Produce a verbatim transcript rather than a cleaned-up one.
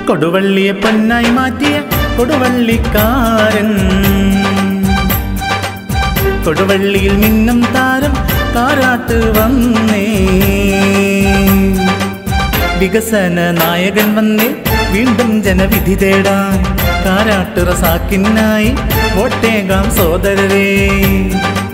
കൊടുവള്ളിയെ പൊന്നായി മാറ്റിയ കൊടുവള്ളിക്കാരൻ, കൊടുവള്ളിയിൽ മിന്നും താരം കാരാട്ട് വന്നേ. വികസന നായകൻ വന്നേ, വീണ്ടും ജനവിധി തേടാൻ കാരാട്ട് റസാക്കിനായി വോട്ടേകാം സോദരരേ.